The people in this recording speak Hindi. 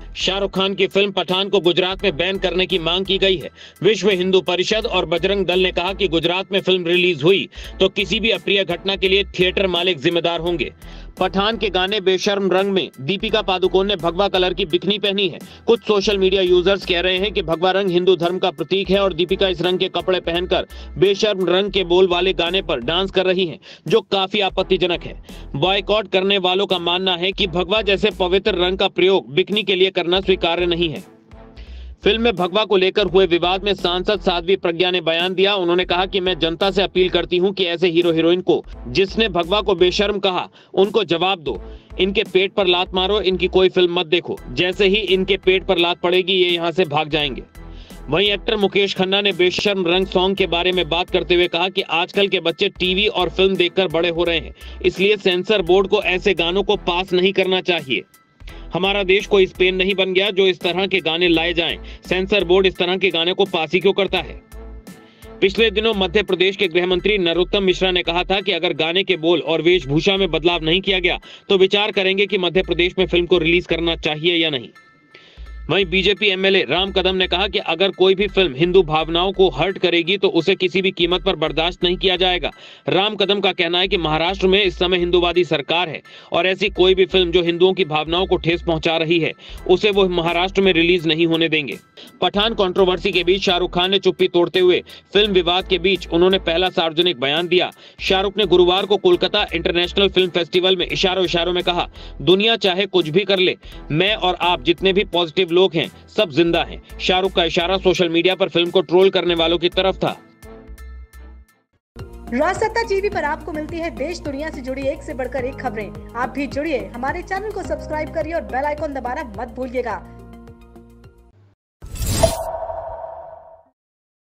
शाहरुख खान की फिल्म पठान को गुजरात में बैन करने की मांग की गई है। विश्व हिंदू परिषद और बजरंग दल ने कहा कि गुजरात में फिल्म रिलीज हुई तो किसी भी अप्रिय घटना के लिए थिएटर मालिक जिम्मेदार होंगे। पठान के गाने बेशर्म रंग में दीपिका पादुकोण ने भगवा कलर की बिकनी पहनी है। कुछ सोशल मीडिया यूजर्स कह रहे हैं कि भगवा रंग हिंदू धर्म का प्रतीक है और दीपिका इस रंग के कपड़े पहनकर बेशर्म रंग के बोल वाले गाने पर डांस कर रही हैं, जो काफी आपत्तिजनक है। बॉयकॉट करने वालों का मानना है कि भगवा जैसे पवित्र रंग का प्रयोग बिकनी के लिए करना स्वीकार्य नहीं है। फिल्म में भगवा को लेकर हुए विवाद में सांसद साध्वी प्रज्ञा ने बयान दिया। उन्होंने कहा कि मैं जनता से अपील करती हूं कि ऐसे हीरो हीरोइन को जिसने भगवा को बेशर्म कहा उनको जवाब दो, इनके पेट पर लात मारो, इनकी कोई फिल्म मत देखो। जैसे ही इनके पेट पर लात पड़ेगी ये यहाँ से भाग जाएंगे। वहीं एक्टर मुकेश खन्ना ने बेशर्म रंग सॉन्ग के बारे में बात करते हुए कहा कि आजकल के बच्चे टीवी और फिल्म देखकर बड़े हो रहे हैं, इसलिए सेंसर बोर्ड को ऐसे गानों को पास नहीं करना चाहिए। हमारा देश कोई स्पेन नहीं बन गया जो इस तरह के गाने लाए जाएं। सेंसर बोर्ड इस तरह के गाने को पास ही क्यों करता है। पिछले दिनों मध्य प्रदेश के गृह मंत्री नरोत्तम मिश्रा ने कहा था कि अगर गाने के बोल और वेशभूषा में बदलाव नहीं किया गया तो विचार करेंगे कि मध्य प्रदेश में फिल्म को रिलीज करना चाहिए या नहीं। वहीं बीजेपी एमएलए राम कदम ने कहा कि अगर कोई भी फिल्म हिंदू भावनाओं को हर्ट करेगी तो उसे किसी भी कीमत पर बर्दाश्त नहीं किया जाएगा। राम कदम का कहना है कि महाराष्ट्र में इस समय हिंदूवादी सरकार है और ऐसी कोई भी फिल्म जो हिंदुओं की भावनाओं को ठेस पहुंचा रही है उसे वो महाराष्ट्र में रिलीज नहीं होने देंगे। पठान कंट्रोवर्सी के बीच शाहरुख खान ने चुप्पी तोड़ते हुए फिल्म विवाद के बीच उन्होंने पहला सार्वजनिक बयान दिया। शाहरुख ने गुरुवार को कोलकाता इंटरनेशनल फिल्म फेस्टिवल में इशारों में कहा, दुनिया चाहे कुछ भी कर ले, मैं और आप जितने भी पॉजिटिव लोग हैं सब जिंदा हैं। शाहरुख का इशारा सोशल मीडिया पर फिल्म को ट्रोल करने वालों की तरफ था। राजसत्ता टीवी पर आपको मिलती है देश दुनिया से जुड़ी एक से बढ़कर एक खबरें। आप भी जुड़िए, हमारे चैनल को सब्सक्राइब करिए और बेल आइकॉन दबाना मत भूलिएगा